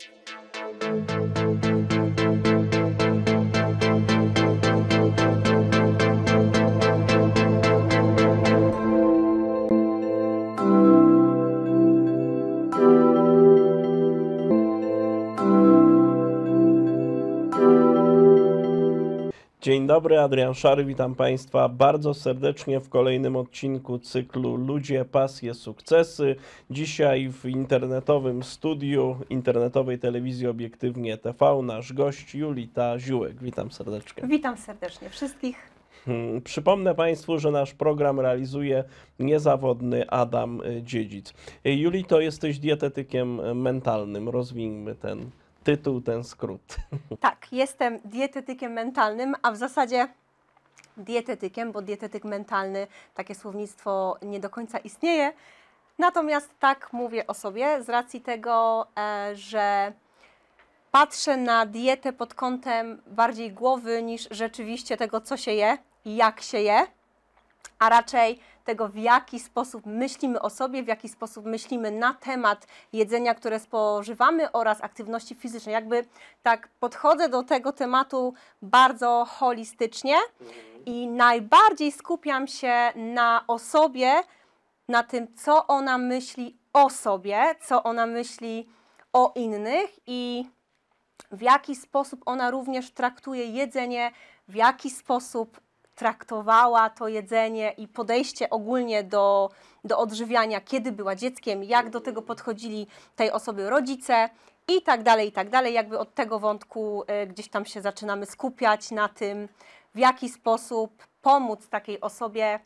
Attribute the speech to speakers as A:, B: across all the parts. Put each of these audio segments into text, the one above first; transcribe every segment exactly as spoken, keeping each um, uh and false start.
A: Dzień dobry, Adrian Szary, witam Państwa bardzo serdecznie w kolejnym odcinku cyklu Ludzie, Pasje, Sukcesy. Dzisiaj w internetowym studiu internetowej telewizji Obiektywnie T V nasz gość Julita Ziółek. Witam serdecznie.
B: Witam serdecznie wszystkich.
A: Hmm, przypomnę Państwu, że nasz program realizuje niezawodny Adam Dziedzic. Julito, jesteś dietetykiem mentalnym. Rozwijmy ten tytuł, ten skrót.
B: Tak, jestem dietetykiem mentalnym, a w zasadzie dietetykiem, bo dietetyk mentalny, takie słownictwo nie do końca istnieje. Natomiast tak mówię o sobie z racji tego, że patrzę na dietę pod kątem bardziej głowy niż rzeczywiście tego, co się je i jak się je, a raczej tego, w jaki sposób myślimy o sobie, w jaki sposób myślimy na temat jedzenia, które spożywamy oraz aktywności fizycznej. Jakby tak podchodzę do tego tematu bardzo holistycznie i najbardziej skupiam się na osobie, na tym, co ona myśli o sobie, co ona myśli o innych i w jaki sposób ona również traktuje jedzenie, w jaki sposób traktowała to jedzenie i podejście ogólnie do, do odżywiania, kiedy była dzieckiem, jak do tego podchodzili tej osoby rodzice i tak dalej, i tak dalej. Jakby od tego wątku y, gdzieś tam się zaczynamy skupiać na tym, w jaki sposób pomóc takiej osobie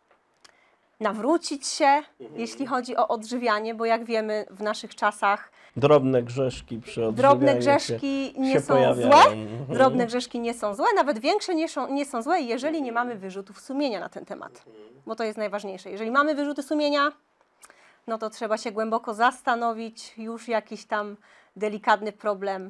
B: nawrócić się, mhm. jeśli chodzi o odżywianie, bo jak wiemy w naszych czasach
A: drobne grzeszki przy odżywianiu
B: Drobne grzeszki
A: się,
B: nie
A: się
B: są
A: pojawiają.
B: złe,
A: Mhm.
B: drobne grzeszki nie są złe, nawet większe nie są, nie są złe, jeżeli nie mamy wyrzutów sumienia na ten temat, bo to jest najważniejsze. Jeżeli mamy wyrzuty sumienia, no to trzeba się głęboko zastanowić, już jakiś tam delikatny problem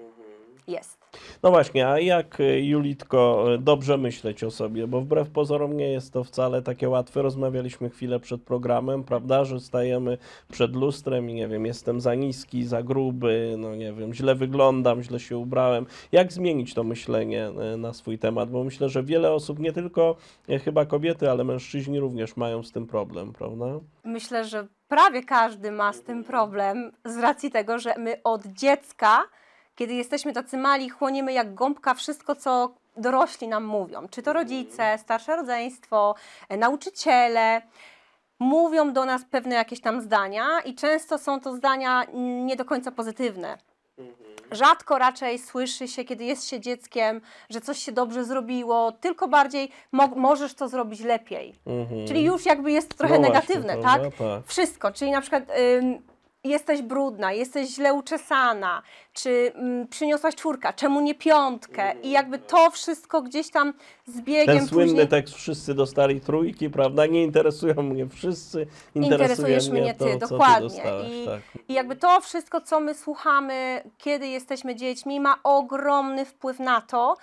B: jest.
A: No właśnie, a jak, Julitko, dobrze myśleć o sobie, bo wbrew pozorom nie jest to wcale takie łatwe. Rozmawialiśmy chwilę przed programem, prawda, że stajemy przed lustrem i nie wiem, jestem za niski, za gruby, no nie wiem, źle wyglądam, źle się ubrałem. Jak zmienić to myślenie na swój temat? Bo myślę, że wiele osób, nie tylko chyba kobiety, ale mężczyźni również mają z tym problem, prawda?
B: Myślę, że prawie każdy ma z tym problem z racji tego, że my od dziecka, kiedy jesteśmy tacy mali, chłoniemy jak gąbka wszystko, co dorośli nam mówią. Czy to rodzice, starsze rodzeństwo, nauczyciele. Mówią do nas pewne jakieś tam zdania i często są to zdania nie do końca pozytywne. Rzadko raczej słyszy się, kiedy jest się dzieckiem, że coś się dobrze zrobiło, tylko bardziej mo możesz to zrobić lepiej. Mhm. Czyli już jakby jest trochę no negatywne, właśnie, tak? tak? Wszystko, czyli na przykład ym, jesteś brudna, jesteś źle uczesana, czy mm, przyniosłaś czwórka, czemu nie piątkę? I jakby to wszystko gdzieś tam z biegiem
A: Ten słynny
B: później...
A: tekst, wszyscy dostali trójki, prawda? Nie interesują mnie wszyscy, interesujesz mnie, mnie ty, to,
B: dokładnie.
A: Co ty dostałaś,
B: I,
A: tak.
B: I jakby to wszystko, co my słuchamy, kiedy jesteśmy dziećmi, ma ogromny wpływ na to,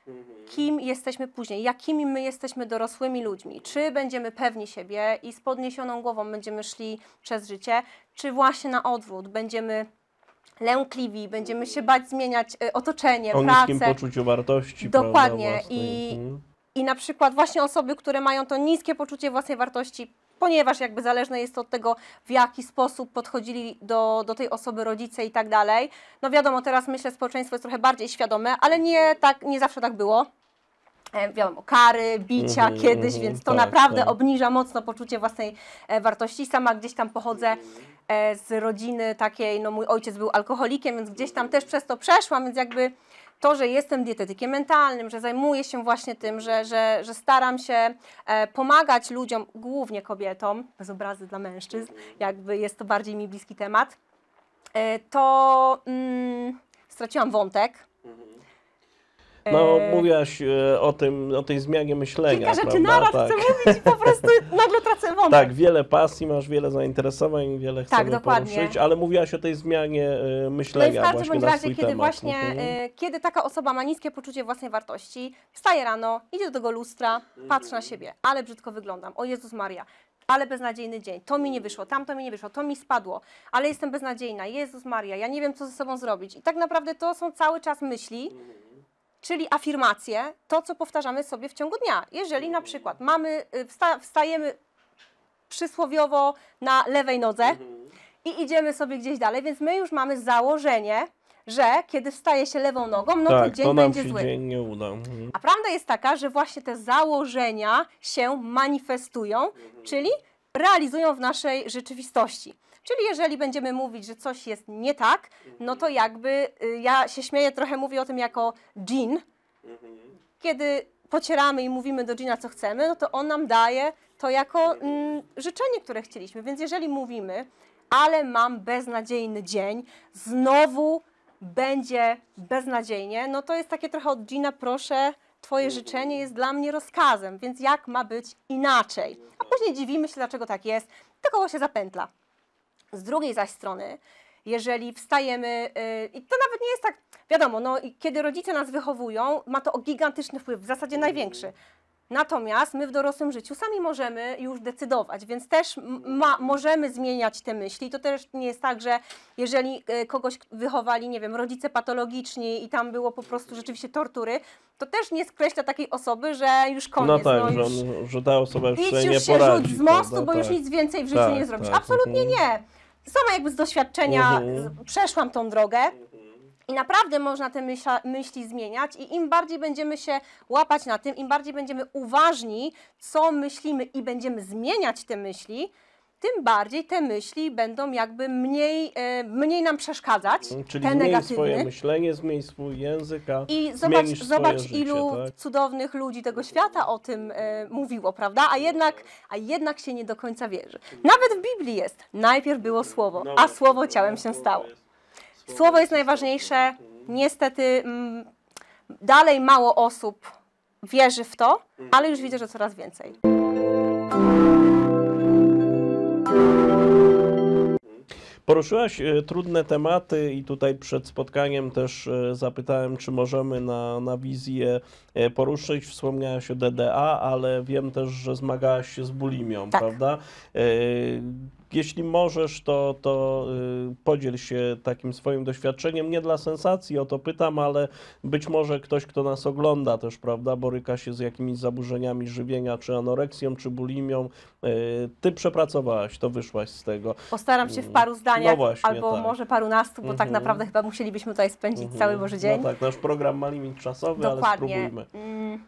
B: kim jesteśmy później, jakimi my jesteśmy dorosłymi ludźmi. Czy będziemy pewni siebie i z podniesioną głową będziemy szli przez życie, czy właśnie na odwrót, będziemy lękliwi, będziemy się bać zmieniać otoczenie,
A: o
B: pracę.
A: O niskim poczuciu wartości.
B: Dokładnie.
A: Prawda,
B: I,
A: hmm.
B: I na przykład właśnie osoby, które mają to niskie poczucie własnej wartości, ponieważ jakby zależne jest to od tego, w jaki sposób podchodzili do, do tej osoby rodzice i tak dalej. No wiadomo, teraz myślę, społeczeństwo jest trochę bardziej świadome, ale nie, tak, nie zawsze tak było. E, wiadomo, kary, bicia mm -hmm, kiedyś, więc to tak, naprawdę tak. obniża mocno poczucie własnej e, wartości. Sama gdzieś tam pochodzę e, z rodziny takiej, no mój ojciec był alkoholikiem, więc gdzieś tam też przez to przeszłam, więc jakby to, że jestem dietetykiem mentalnym, że zajmuję się właśnie tym, że, że, że staram się e, pomagać ludziom, głównie kobietom, bez obrazy dla mężczyzn, jakby jest to bardziej mi bliski temat, e, to mm, straciłam wątek.
A: No, mówiłaś e, o tym, o tej zmianie myślenia.
B: Kilka rzeczy
A: prawda?
B: naraz
A: tak.
B: chcę mówić i po prostu nagle tracę wątek.
A: Tak, wiele pasji, masz wiele zainteresowań, wiele chcemy
B: tak, dokładnie.
A: poruszyć, ale mówiłaś o tej zmianie e, myślenia.
B: No i w każdym bądź razie, kiedy
A: temat.
B: właśnie,
A: mhm.
B: e, kiedy taka osoba ma niskie poczucie własnej wartości, wstaje rano, idzie do tego lustra, patrzy na siebie, ale brzydko wyglądam, o Jezus Maria, ale beznadziejny dzień, to mi nie wyszło, tamto mi nie wyszło, to mi spadło, ale jestem beznadziejna, Jezus Maria, ja nie wiem, co ze sobą zrobić. I tak naprawdę to są cały czas myśli, czyli afirmacje, to, co powtarzamy sobie w ciągu dnia. Jeżeli na przykład mamy, wsta wstajemy przysłowiowo na lewej nodze i idziemy sobie gdzieś dalej, więc my już mamy założenie, że kiedy wstaje się lewą nogą, no
A: tak,
B: to dzień
A: to nam
B: będzie
A: się
B: zły.
A: dzień nie uda. Mhm.
B: A prawda jest taka, że właśnie te założenia się manifestują, czyli realizują w naszej rzeczywistości. Czyli jeżeli będziemy mówić, że coś jest nie tak, no to jakby, y, ja się śmieję, trochę mówię o tym jako dżin. Kiedy pocieramy i mówimy do dżina, co chcemy, no to on nam daje to jako mm, życzenie, które chcieliśmy. Więc jeżeli mówimy, ale mam beznadziejny dzień, znowu będzie beznadziejnie, no to jest takie trochę od dżina, proszę, twoje życzenie jest dla mnie rozkazem, więc jak ma być inaczej? A później dziwimy się, dlaczego tak jest, to koło się zapętla. Z drugiej zaś strony, jeżeli wstajemy, yy, i to nawet nie jest tak, wiadomo, no, i kiedy rodzice nas wychowują, ma to gigantyczny wpływ, w zasadzie największy. Natomiast my w dorosłym życiu sami możemy już decydować, więc też ma, możemy zmieniać te myśli. To też nie jest tak, że jeżeli y, kogoś wychowali, nie wiem, rodzice patologiczni i tam było po prostu rzeczywiście tortury, to też nie skreśla takiej osoby, że już
A: No
B: koniec.
A: tak,
B: no,
A: że,
B: już,
A: on, że ta osoba już
B: idź
A: sobie nie
B: już się
A: poradzi.
B: rzuć z mostu,
A: prawda?
B: bo już
A: Tak.
B: nic więcej w życiu
A: Tak,
B: nie zrobisz.
A: tak,
B: Absolutnie
A: mhm.
B: nie. Sama jakby z doświadczenia
A: Mhm.
B: z, przeszłam tą drogę. I naprawdę można te myśla, myśli zmieniać i im bardziej będziemy się łapać na tym, im bardziej będziemy uważni, co myślimy i będziemy zmieniać te myśli, tym bardziej te myśli będą jakby mniej, e, mniej nam przeszkadzać,
A: Czyli
B: te
A: zmień
B: negatywne.
A: swoje myślenie, zmień swój język, a
B: I zobacz,
A: zmienisz
B: zobacz
A: swoje
B: ilu
A: życie, tak?
B: cudownych ludzi tego świata o tym e, mówiło, prawda? A jednak, a jednak się nie do końca wierzy. Nawet w Biblii jest, najpierw było Słowo, a Słowo ciałem się stało. Słowo jest najważniejsze. Niestety m, dalej mało osób wierzy w to, ale już widzę, że coraz więcej.
A: Poruszyłaś e, trudne tematy i tutaj przed spotkaniem też e, zapytałem, czy możemy na, na wizję e, poruszyć. Wspomniałaś o D D A, ale wiem też, że zmagałaś się z bulimią,
B: Tak.
A: prawda? E, Jeśli możesz, to, to y, podziel się takim swoim doświadczeniem. Nie dla sensacji, o to pytam, ale być może ktoś, kto nas ogląda też, prawda, boryka się z jakimiś zaburzeniami żywienia, czy anoreksją, czy bulimią. Y, ty przepracowałaś to, wyszłaś z tego.
B: Postaram się w paru zdaniach,
A: No właśnie,
B: albo
A: tak.
B: może parunastu, bo tak
A: Mhm.
B: naprawdę chyba musielibyśmy tutaj spędzić
A: Mhm.
B: cały Boży dzień.
A: No tak, nasz program ma limit czasowy,
B: Dokładnie.
A: ale spróbujmy.
B: Mm.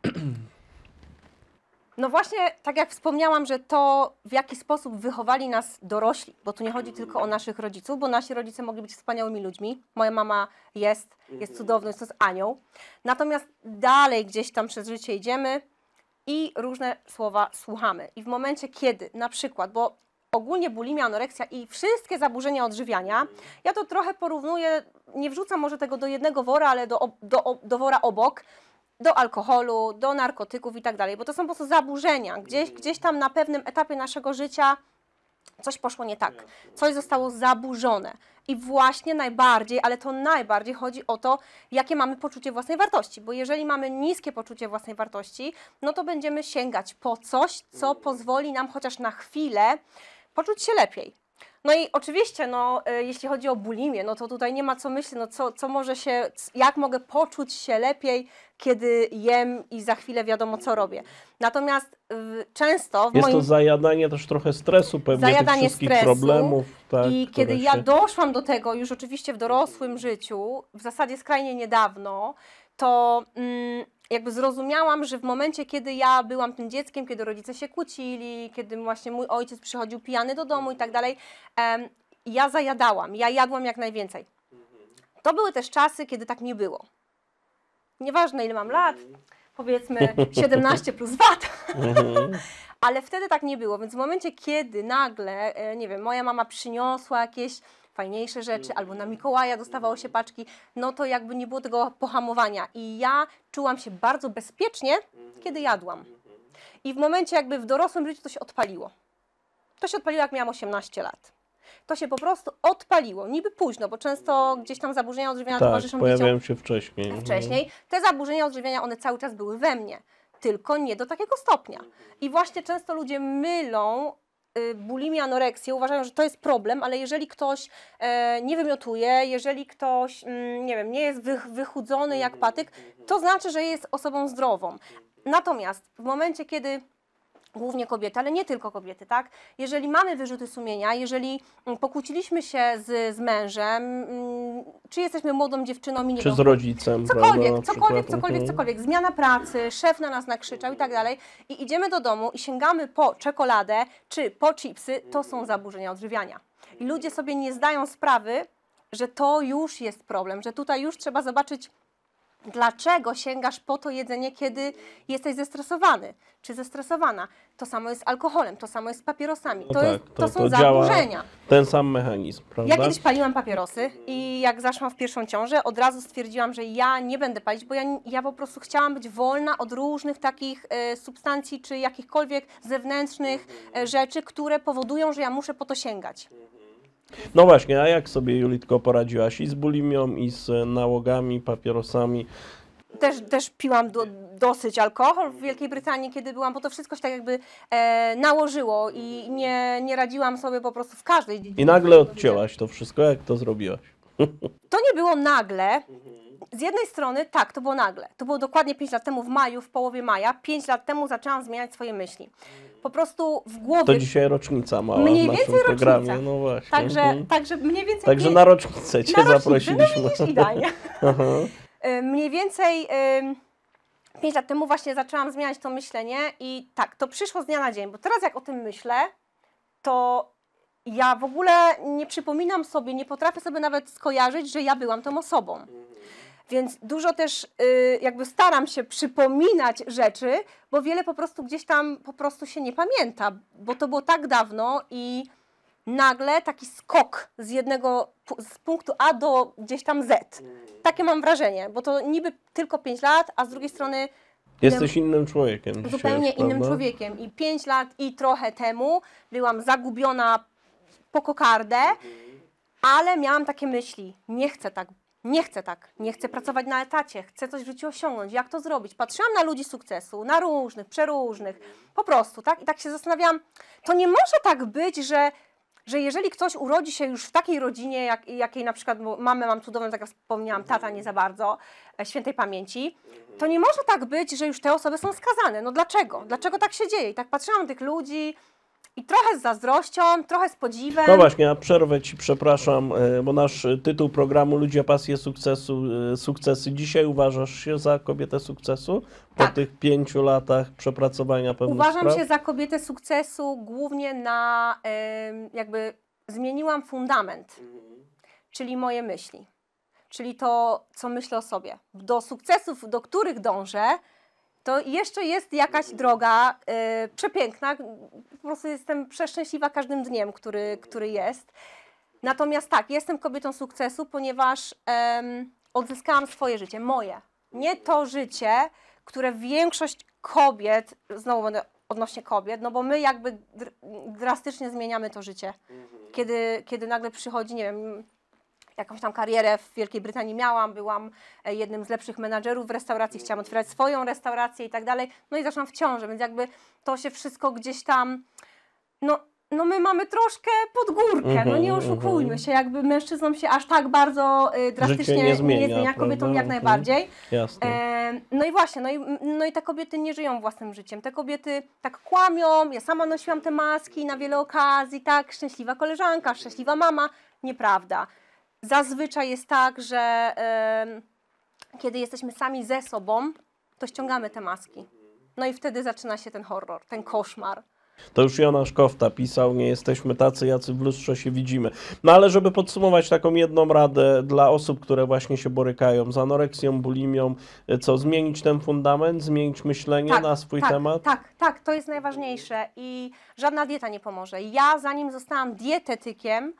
B: No właśnie, tak jak wspomniałam, że to w jaki sposób wychowali nas dorośli, bo tu nie chodzi tylko o naszych rodziców, bo nasi rodzice mogli być wspaniałymi ludźmi. Moja mama jest, jest cudowna, jest to jest anioł. Natomiast dalej gdzieś tam przez życie idziemy i różne słowa słuchamy. I w momencie, kiedy na przykład, bo ogólnie bulimia, anoreksja i wszystkie zaburzenia odżywiania, ja to trochę porównuję, nie wrzucam może tego do jednego wora, ale do, do, do wora obok, do alkoholu, do narkotyków i tak dalej, bo to są po prostu zaburzenia. Gdzieś, gdzieś tam na pewnym etapie naszego życia coś poszło nie tak, coś zostało zaburzone. I właśnie najbardziej, ale to najbardziej chodzi o to, jakie mamy poczucie własnej wartości, bo jeżeli mamy niskie poczucie własnej wartości, no to będziemy sięgać po coś, co pozwoli nam chociaż na chwilę poczuć się lepiej. No i oczywiście, no, y, jeśli chodzi o bulimię, no to tutaj nie ma co myśleć, no co, co może się, jak mogę poczuć się lepiej, kiedy jem i za chwilę wiadomo, co robię. Natomiast y, często w
A: Jest
B: moim...
A: to zajadanie też trochę stresu, pewnie tych
B: Zajadanie
A: wszystkich
B: stresu
A: problemów. Tak,
B: I
A: które
B: kiedy ja
A: się...
B: doszłam do tego już oczywiście w dorosłym życiu, w zasadzie skrajnie niedawno, to mm, jakby zrozumiałam, że w momencie, kiedy ja byłam tym dzieckiem, kiedy rodzice się kłócili, kiedy właśnie mój ojciec przychodził pijany do domu i tak dalej, em, ja zajadałam, ja jadłam jak najwięcej. To były też czasy, kiedy tak nie było. Nieważne ile mam lat, powiedzmy siedemnaście plus wat, ale wtedy tak nie było, więc w momencie, kiedy nagle, e, nie wiem, moja mama przyniosła jakieś fajniejsze rzeczy, albo na Mikołaja dostawało się paczki, no to jakby nie było tego pohamowania. I ja czułam się bardzo bezpiecznie, kiedy jadłam. I w momencie jakby w dorosłym życiu to się odpaliło. To się odpaliło, jak miałam osiemnaście lat. To się po prostu odpaliło. Niby późno, bo często gdzieś tam zaburzenia odżywiania
A: Tak,
B: towarzyszą
A: pojawiają
B: dzieciom
A: się wcześniej.
B: wcześniej. Te zaburzenia odżywiania, one cały czas były we mnie. tylko nie do takiego stopnia. I właśnie często ludzie mylą y, bulimię, anoreksję, uważają, że to jest problem, ale jeżeli ktoś e, nie wymiotuje, jeżeli ktoś, mm, nie wiem, nie jest wych, wychudzony jak patyk, to znaczy, że jest osobą zdrową. Natomiast w momencie, kiedy głównie kobiety, ale nie tylko kobiety, tak? Jeżeli mamy wyrzuty sumienia, jeżeli mm, pokłóciliśmy się z, z mężem, mm, czy jesteśmy młodą dziewczyną i nie
A: Czy
B: wiem,
A: z rodzicem,
B: cokolwiek,
A: prawda, na
B: cokolwiek,
A: przykład.
B: cokolwiek,
A: Mhm.
B: cokolwiek, zmiana pracy, szef na nas nakrzyczał i tak dalej i idziemy do domu i sięgamy po czekoladę czy po chipsy, to są zaburzenia odżywiania. I ludzie sobie nie zdają sprawy, że to już jest problem, że tutaj już trzeba zobaczyć, dlaczego sięgasz po to jedzenie, kiedy jesteś zestresowany, czy zestresowana. To samo jest z alkoholem, to samo jest z papierosami.
A: No
B: To,
A: tak,
B: jest, to,
A: to-
B: są
A: to działa
B: zaburzenia.
A: Ten sam mechanizm, prawda?
B: Ja kiedyś paliłam papierosy i jak zaszłam w pierwszą ciążę, od razu stwierdziłam, że ja nie będę palić, bo ja, ja po prostu chciałam być wolna od różnych takich e, substancji czy jakichkolwiek zewnętrznych e, rzeczy, które powodują, że ja muszę po to sięgać.
A: No właśnie, a jak sobie, Julitko, poradziłaś i z bulimią, i z nałogami, papierosami?
B: Też, też piłam do, dosyć alkohol w Wielkiej Brytanii, kiedy byłam, bo to wszystko się tak jakby e, nałożyło i nie, nie radziłam sobie po prostu w każdej dziedzinie.
A: I nagle odcięłaś to wszystko, jak to zrobiłaś?
B: To nie było nagle. Z jednej strony tak, to było nagle. To było dokładnie pięć lat temu w maju, w połowie maja. pięć lat temu zaczęłam zmieniać swoje myśli. Po prostu w głowie.
A: To dzisiaj rocznica mała
B: Mniej
A: w naszym
B: więcej
A: programie.
B: rocznica.
A: No właśnie.
B: Także,
A: Mhm.
B: także mniej więcej.
A: Także
B: pięć-
A: na rocznicę Cię
B: na rocznicę.
A: zaprosiliśmy.
B: No widzisz, idealnie.
A: Aha.
B: Y, Mniej więcej y, pięć lat temu właśnie zaczęłam zmieniać to myślenie i tak, to przyszło z dnia na dzień, bo teraz jak o tym myślę, to ja w ogóle nie przypominam sobie, nie potrafię sobie nawet skojarzyć, że ja byłam tą osobą. Więc dużo też y, jakby staram się przypominać rzeczy, bo wiele po prostu gdzieś tam po prostu się nie pamięta, bo to było tak dawno i nagle taki skok z jednego, pu- z punktu A do gdzieś tam Z. Takie mam wrażenie, bo to niby tylko pięć lat, a z drugiej strony
A: Jesteś innym człowiekiem dzisiaj,
B: zupełnie innym
A: prawda?
B: człowiekiem. I pięć lat i trochę temu byłam zagubiona po kokardę, ale miałam takie myśli, nie chcę tak, nie chcę tak, nie chcę pracować na etacie, chcę coś w życiu osiągnąć, jak to zrobić? Patrzyłam na ludzi sukcesu, na różnych, przeróżnych, po prostu, tak? I tak się zastanawiałam, to nie może tak być, że że jeżeli ktoś urodzi się już w takiej rodzinie, jak, jakiej na przykład bo mamę mam cudowną, tak jak wspomniałam, tata nie za bardzo, e, świętej pamięci, to nie może tak być, że już te osoby są skazane. No dlaczego? Dlaczego tak się dzieje? I tak patrzyłam na tych ludzi i trochę z zazdrością, trochę z podziwem.
A: No właśnie, a przerwę Ci, przepraszam, e, bo nasz tytuł programu Ludzie Pasje Sukcesu, e, Sukcesy. Dzisiaj uważasz się za kobietę sukcesu? Po
B: Tak.
A: tych pięciu latach przepracowania pewnych
B: Uważam
A: spraw?
B: się za kobietę sukcesu głównie na, em, jakby zmieniłam fundament, czyli moje myśli. Czyli to, co myślę o sobie. Do sukcesów, do których dążę, to jeszcze jest jakaś droga e, przepiękna. Po prostu jestem przeszczęśliwa każdym dniem, który, który jest. Natomiast tak, jestem kobietą sukcesu, ponieważ em, odzyskałam swoje życie, moje. Nie to życie, które większość kobiet, znowu będę odnośnie kobiet, no bo my jakby dr drastycznie zmieniamy to życie. Kiedy, kiedy nagle przychodzi, nie wiem, jakąś tam karierę w Wielkiej Brytanii miałam, byłam e, jednym z lepszych menadżerów w restauracji, chciałam otwierać swoją restaurację i tak dalej, no i zaszłam w ciążę, więc jakby to się wszystko gdzieś tam, no, no my mamy troszkę pod górkę, no nie oszukujmy się, jakby mężczyznom się aż tak bardzo y, drastycznie
A: Życie nie zmienia,
B: nie zmienia, kobietom
A: prawda?
B: jak
A: Mhm.
B: najbardziej.
A: Jasne.
B: E, no i właśnie, no i, no i te kobiety nie żyją własnym życiem. Te kobiety tak kłamią, ja sama nosiłam te maski na wiele okazji, tak, szczęśliwa koleżanka, szczęśliwa mama. Nieprawda. Zazwyczaj jest tak, że e, kiedy jesteśmy sami ze sobą, to ściągamy te maski. No i wtedy zaczyna się ten horror, ten koszmar.
A: To już Jonasz Kofta pisał, nie jesteśmy tacy, jacy w lustrze się widzimy. No ale żeby podsumować taką jedną radę dla osób, które właśnie się borykają z anoreksją, bulimią, co, zmienić ten fundament, zmienić myślenie na swój
B: tak,
A: temat?
B: Tak, tak, to jest najważniejsze i żadna dieta nie pomoże. Ja zanim zostałam dietetykiem,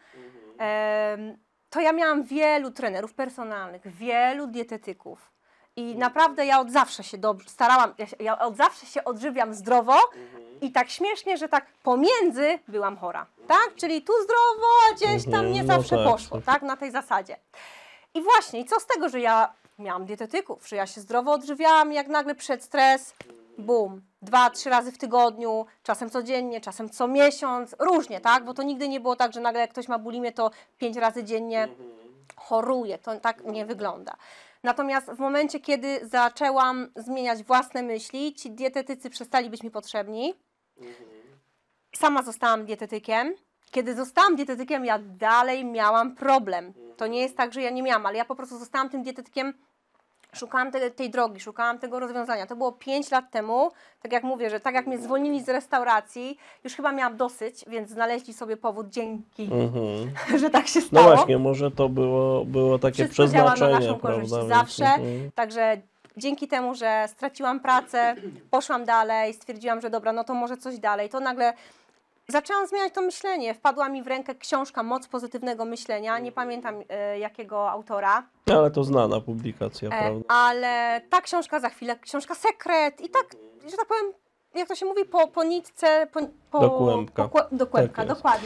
B: em, to ja miałam wielu trenerów personalnych, wielu dietetyków. I naprawdę ja od zawsze się dobrze starałam, ja, się, ja od zawsze się odżywiam zdrowo i tak śmiesznie, że tak pomiędzy byłam chora, tak? Czyli tu zdrowo, a gdzieś tam nie
A: Mhm, no
B: zawsze
A: tak,
B: poszło,
A: tak.
B: tak? Na tej zasadzie. I właśnie, i co z tego, że ja miałam dietetyków, że ja się zdrowo odżywiałam, jak nagle przed stres, Bum. Dwa, trzy razy w tygodniu, czasem codziennie, czasem co miesiąc, różnie, tak? Bo to nigdy nie było tak, że nagle jak ktoś ma bulimię, to pięć razy dziennie choruje. To tak nie wygląda. Natomiast w momencie, kiedy zaczęłam zmieniać własne myśli, ci dietetycy przestali być mi potrzebni. Sama zostałam dietetykiem. Kiedy zostałam dietetykiem, ja dalej miałam problem. To nie jest tak, że ja nie miałam, ale ja po prostu zostałam tym dietetykiem. Szukałam tej, tej drogi, szukałam tego rozwiązania. To było pięć lat temu, tak jak mówię, że tak jak mnie zwolnili z restauracji, już chyba miałam dosyć, więc znaleźli sobie powód, dzięki,
A: Mhm.
B: że tak się
A: No
B: stało.
A: właśnie, może to było, było takie
B: Wszystko działa na
A: przeznaczenie,
B: naszą korzyść
A: prawda?
B: zawsze,
A: Więc, mhm.
B: także dzięki temu, że straciłam pracę, poszłam dalej, stwierdziłam, że dobra, no to może coś dalej, to nagle zaczęłam zmieniać to myślenie. Wpadła mi w rękę książka Moc pozytywnego myślenia, nie pamiętam e, jakiego autora.
A: Ale to znana publikacja,
B: E,
A: prawda?
B: ale ta książka za chwilę, książka Sekret i tak, że tak powiem, jak to się mówi, po, po nitce, po, po,
A: Do kłębka.
B: Po, kłę- do kłębka,
A: Tak jest.
B: dokładnie.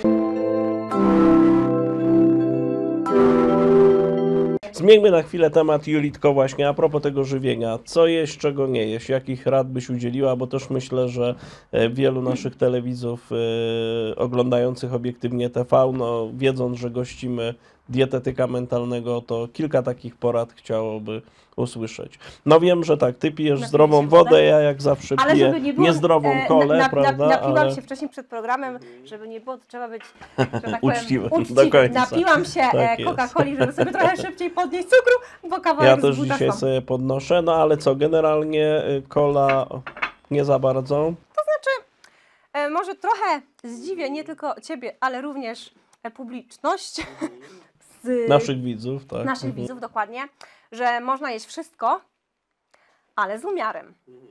A: Zmieńmy na chwilę temat, Julitko, właśnie a propos tego żywienia. Co jeść, czego nie jeść? Jakich rad byś udzieliła? Bo też myślę, że e, wielu naszych telewidzów e, oglądających obiektywnie T V, no, wiedząc, że gościmy dietetyka mentalnego, to kilka takich porad chciałoby usłyszeć. No wiem, że tak, ty pijesz
B: Napiję
A: zdrową
B: się
A: wodę,
B: wodę.
A: ja jak zawsze
B: Ale
A: piję
B: żeby nie było,
A: niezdrową
B: e,
A: kolę,
B: na, na,
A: prawda?
B: Napiłam
A: Ale
B: się wcześniej przed programem, żeby nie było, to trzeba być, że tak powiem,
A: Uczciwym,
B: uczciwym.
A: do końca.
B: Napiłam się
A: Tak
B: e,
A: jest.
B: Coca-Coli, żeby sobie trochę szybciej podnieść cukru, bo kawałek
A: ja też
B: z buta
A: dzisiaj
B: szłam.
A: sobie podnoszę, no ale co, generalnie y, kola nie za bardzo.
B: E, może trochę zdziwię nie tylko Ciebie, ale również e, publiczność z
A: Naszych widzów, tak.
B: naszych
A: Mhm.
B: widzów, dokładnie, że można jeść wszystko, ale z umiarem.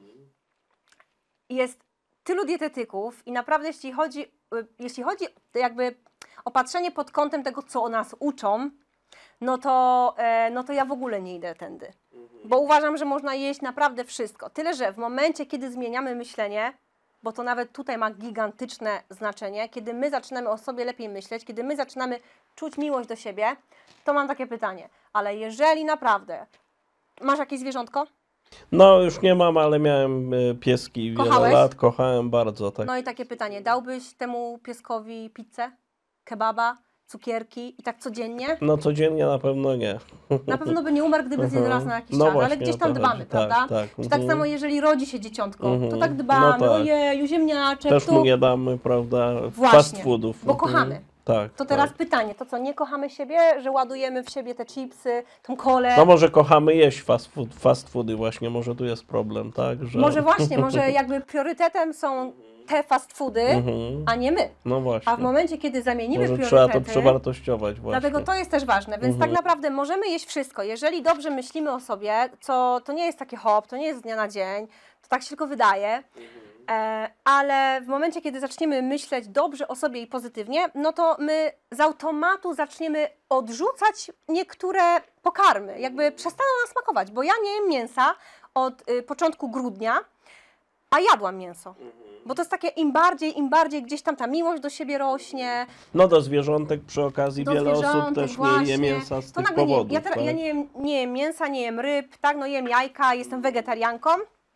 B: Jest tylu dietetyków i naprawdę jeśli chodzi, y, jeśli chodzi jakby o patrzenie pod kątem tego, co nas uczą, no to, e, no to ja w ogóle nie idę tędy. Bo uważam, że można jeść naprawdę wszystko. Tyle, że w momencie, kiedy zmieniamy myślenie, bo to nawet tutaj ma gigantyczne znaczenie, kiedy my zaczynamy o sobie lepiej myśleć, kiedy my zaczynamy czuć miłość do siebie, to mam takie pytanie, ale jeżeli naprawdę masz jakieś zwierzątko?
A: No już nie mam, ale miałem y, pieski wiele
B: Kochałeś?
A: lat, kochałem bardzo, tak.
B: No i takie pytanie, dałbyś temu pieskowi pizzę, kebaba, cukierki i tak codziennie?
A: No codziennie na pewno nie.
B: Na pewno by nie umarł, gdyby zjadł raz na jakiś
A: No
B: czas,
A: właśnie,
B: ale gdzieś
A: o
B: tam
A: to
B: dbamy,
A: chodzi.
B: prawda?
A: Tak, tak.
B: Czy tak
A: Mhm.
B: samo, jeżeli rodzi się dzieciątko, to
A: Mhm.
B: tak
A: No
B: dbamy,
A: tak.
B: ojeju, ziemniaczek,
A: Też
B: tu,
A: mu nie damy, prawda,
B: Właśnie,
A: fast foodów.
B: bo
A: Mhm.
B: kochamy.
A: Tak.
B: To teraz
A: tak.
B: pytanie, to co, nie kochamy siebie, że ładujemy w siebie te chipsy, tą kolę?
A: No może kochamy jeść fast, food, fast foody właśnie, może tu jest problem, tak? Że...
B: Może właśnie, może jakby priorytetem są te fast foody,
A: Mhm.
B: a nie my.
A: No właśnie.
B: A w momencie, kiedy zamienimy
A: Może trzeba to
B: priorytety,
A: przewartościować właśnie.
B: dlatego to jest też ważne, więc tak naprawdę możemy jeść wszystko. Jeżeli dobrze myślimy o sobie, co to nie jest takie hop, to nie jest z dnia na dzień, to tak się tylko wydaje, e, ale w momencie, kiedy zaczniemy myśleć dobrze o sobie i pozytywnie, no to my z automatu zaczniemy odrzucać niektóre pokarmy, jakby przestaną nas smakować, bo ja nie jem mięsa od y, początku grudnia, a jadłam mięso. Bo to jest takie, im bardziej, im bardziej gdzieś tam ta miłość do siebie rośnie.
A: No do zwierzątek przy okazji
B: Do
A: wiele osób
B: zwierzątek,
A: też nie
B: właśnie.
A: je mięsa z
B: To
A: tych
B: nagle nie,
A: powodów.
B: ja, teraz,
A: tak?
B: ja nie, jem, nie jem mięsa, nie jem ryb, tak, no jem jajka, jestem wegetarianką,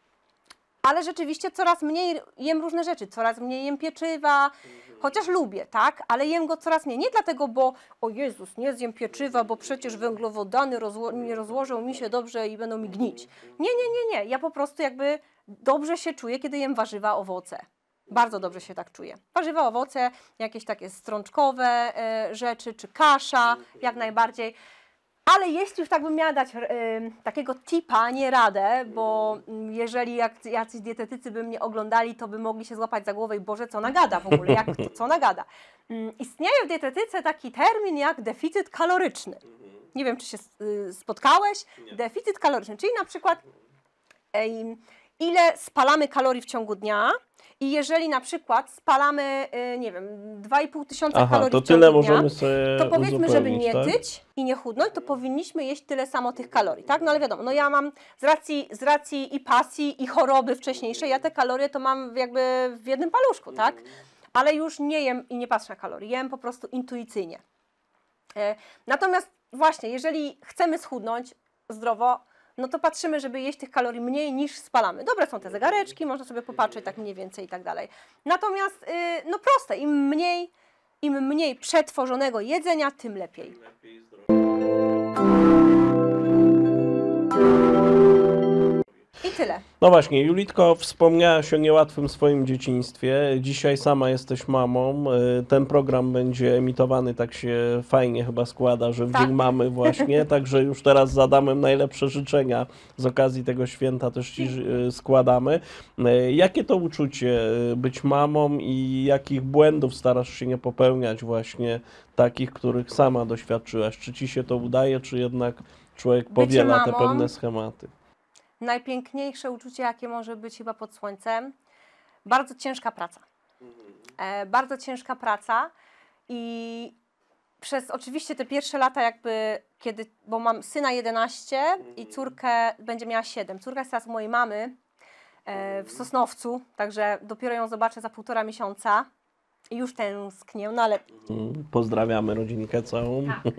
B: ale rzeczywiście coraz mniej jem różne rzeczy, coraz mniej jem pieczywa, chociaż lubię, tak, ale jem go coraz mniej. Nie dlatego, bo o Jezus, nie zjem pieczywa, bo przecież węglowodany rozło nie rozłożą mi się dobrze i będą mi gnić. Nie, nie, nie, nie, ja po prostu jakby dobrze się czuję, kiedy jem warzywa, owoce. Bardzo dobrze się tak czuję. Warzywa, owoce, jakieś takie strączkowe e, rzeczy, czy kasza, jak najbardziej. Ale jeśli już tak bym miała dać e, takiego tipa, nie radę, bo mm, jeżeli jak, jacyś dietetycy by mnie oglądali, to by mogli się złapać za głowę i Boże, co ona gada w ogóle, jak to, co ona gada. Mm, istnieje w dietetyce taki termin jak deficyt kaloryczny. Nie wiem, czy się y, spotkałeś? Deficyt kaloryczny, czyli na przykład e, ile spalamy kalorii w ciągu dnia. I jeżeli na przykład spalamy, y, nie wiem, dwa i pół tysiąca
A: Aha,
B: kalorii
A: to
B: w ciągu
A: tyle
B: dnia,
A: możemy sobie
B: to powiedzmy, żeby nie
A: uzupełnić, tak?
B: tyć i nie chudnąć, to powinniśmy jeść tyle samo tych kalorii, tak? No ale wiadomo, no ja mam z racji, z racji i pasji, i choroby wcześniejszej, ja te kalorie to mam jakby w jednym paluszku, tak? Ale już nie jem i nie patrzę na kalorie, jem po prostu intuicyjnie. E, natomiast właśnie, jeżeli chcemy schudnąć zdrowo, no to patrzymy, żeby jeść tych kalorii mniej niż spalamy. Dobre są te zegareczki, można sobie popatrzeć tak mniej więcej i tak dalej. Natomiast, yy, no proste, im mniej, im mniej przetworzonego jedzenia, tym lepiej. I tyle.
A: No właśnie, Julitko, wspomniałaś o niełatwym swoim dzieciństwie. Dzisiaj sama jesteś mamą. Ten program będzie emitowany, tak się fajnie chyba składa, że w
B: Tak.
A: Dzień Mamy właśnie. Także już teraz z Adamem najlepsze życzenia z okazji tego święta też Ci y, składamy. Y, Jakie to uczucie y, być mamą i jakich błędów starasz się nie popełniać właśnie takich, których sama doświadczyłaś? Czy Ci się to udaje, czy jednak człowiek powiela te
B: mamą
A: pewne schematy?
B: Najpiękniejsze uczucie, jakie może być chyba pod słońcem, bardzo ciężka praca. E, bardzo ciężka praca i przez oczywiście te pierwsze lata jakby, kiedy, bo mam syna jedenaście i córkę będzie miała siedem. Córka jest teraz u mojej mamy e, w Sosnowcu, także dopiero ją zobaczę za półtora miesiąca i już tęsknię, no ale...
A: Pozdrawiamy rodzinkę całą.
B: Tak.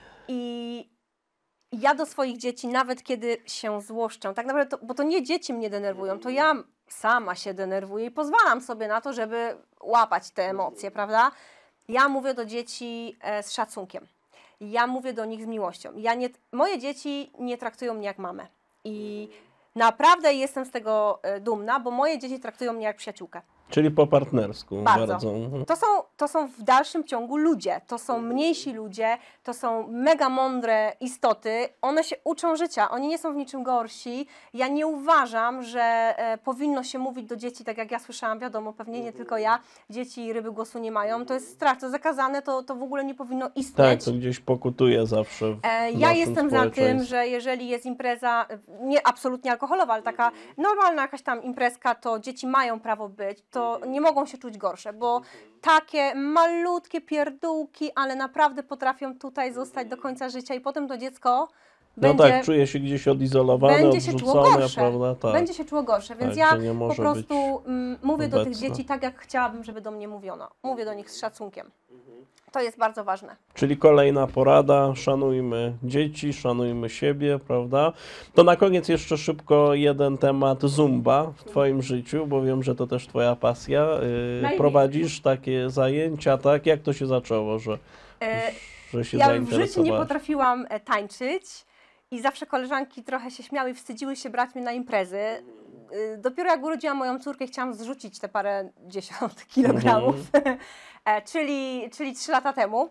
B: I ja do swoich dzieci, nawet kiedy się złoszczę, tak naprawdę, to, bo to nie dzieci mnie denerwują, to ja sama się denerwuję i pozwalam sobie na to, żeby łapać te emocje, prawda? Ja mówię do dzieci e, z szacunkiem. Ja mówię do nich z miłością. Ja nie, moje dzieci nie traktują mnie jak mamę. I naprawdę jestem z tego e, dumna, bo moje dzieci traktują mnie jak przyjaciółkę.
A: Czyli po partnersku.
B: Bardzo.
A: bardzo.
B: To są, to są w dalszym ciągu ludzie, to są mniejsi ludzie, to są mega mądre istoty, one się uczą życia, oni nie są w niczym gorsi. Ja nie uważam, że e, powinno się mówić do dzieci, tak jak ja słyszałam, wiadomo, pewnie nie tylko ja, dzieci i ryby głosu nie mają, to jest strach, to zakazane, to, to w ogóle nie powinno istnieć.
A: Tak, to gdzieś pokutuje zawsze w
B: E,
A: w
B: ja
A: naszym
B: jestem za tym,
A: społeczeństwie.
B: że jeżeli jest impreza, nie absolutnie alkoholowa, ale taka normalna jakaś tam imprezka, to dzieci mają prawo być, to nie mogą się czuć gorsze, bo takie malutkie pierdółki, ale naprawdę potrafią tutaj zostać do końca życia i potem to dziecko
A: No
B: będzie,
A: tak, czuje się gdzieś odizolowane,
B: będzie się czuło
A: odrzucone,
B: gorsze.
A: prawda? Tak.
B: Będzie się czuło gorsze, więc
A: Tak,
B: ja
A: że nie
B: po
A: może
B: prostu mm, mówię do tych
A: obecna.
B: dzieci tak, jak chciałabym, żeby do mnie mówiono. Mówię do nich z szacunkiem. To jest bardzo ważne.
A: Czyli kolejna porada, szanujmy dzieci, szanujmy siebie, prawda? To na koniec jeszcze szybko jeden temat Zumba w Twoim życiu, bo wiem, że to też Twoja pasja. Yy,
B: Najmniej.
A: prowadzisz takie zajęcia, tak? Jak to się zaczęło, że,
B: E,
A: że się
B: Ja w życiu nie
A: zainteresowałaś?
B: potrafiłam e, tańczyć i zawsze koleżanki trochę się śmiały i wstydziły się brać mnie na imprezy. Y, Dopiero jak urodziłam moją córkę, chciałam zrzucić te parę dziesiąt kilogramów, E, czyli, czyli trzy lata temu,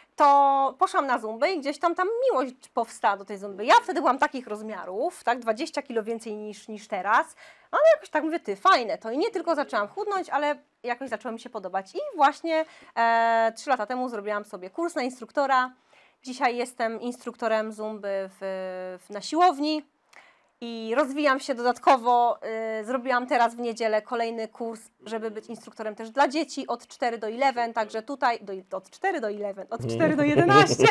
B: to poszłam na zumbę i gdzieś tam, tam miłość powstała do tej zumby. Ja wtedy byłam takich rozmiarów, tak, dwadzieścia kilo więcej niż, niż teraz, ale jakoś tak mówię, ty, fajne to. I nie tylko zaczęłam chudnąć, ale jakoś zaczęło mi się podobać. I właśnie e, trzy lata temu zrobiłam sobie kurs na instruktora. Dzisiaj jestem instruktorem zumby w, w, na siłowni i rozwijam się dodatkowo. Y, zrobiłam teraz w niedzielę kolejny kurs, żeby być instruktorem też dla dzieci od cztery do jedenastu, także tutaj do, od cztery do jedenastu, od cztery do jedenastu.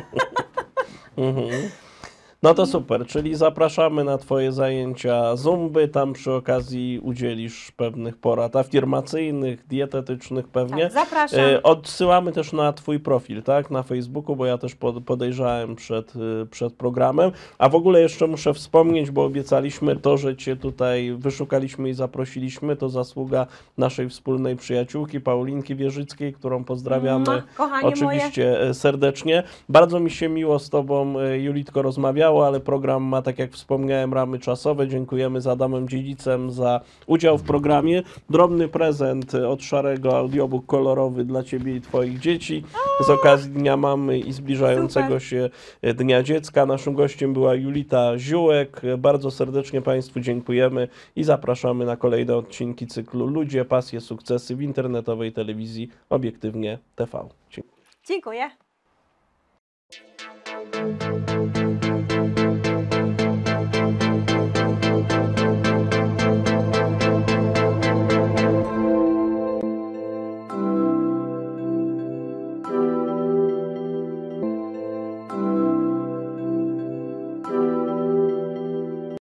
A: Mhm. No to super, czyli zapraszamy na Twoje zajęcia zumby, tam przy okazji udzielisz pewnych porad afirmacyjnych, dietetycznych pewnie.
B: Tak, zapraszam.
A: E, Odsyłamy też na Twój profil, tak, na Facebooku, bo ja też pod- podejrzałem przed, y, przed programem. A w ogóle jeszcze muszę wspomnieć, bo obiecaliśmy to, że Cię tutaj wyszukaliśmy i zaprosiliśmy, to zasługa naszej wspólnej przyjaciółki Paulinki Wierzyckiej, którą pozdrawiamy.
B: Mua, kochanie
A: Oczywiście e, serdecznie. Bardzo mi się miło z Tobą, e, Julitko, rozmawiało, ale program ma, tak jak wspomniałem, ramy czasowe. Dziękujemy z Adamem Dziedzicem za udział w programie. Drobny prezent od Szarego, audiobook kolorowy dla Ciebie i Twoich dzieci z okazji Dnia Mamy i zbliżającego
B: Super.
A: się Dnia Dziecka. Naszym gościem była Julita Ziółek. Bardzo serdecznie Państwu dziękujemy i zapraszamy na kolejne odcinki cyklu Ludzie, pasje, sukcesy w internetowej telewizji Obiektywnie T V. Dziękuję.
B: Dziękuję.